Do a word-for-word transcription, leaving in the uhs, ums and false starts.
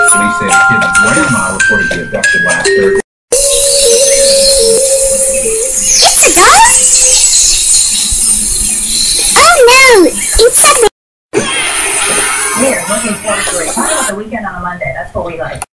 Police say the kid's grandma reported the abduction last Thursday. It's a ghost? Oh no, it's a... Here, looking forward to it. Talk about the weekend on a Monday. That's what we like.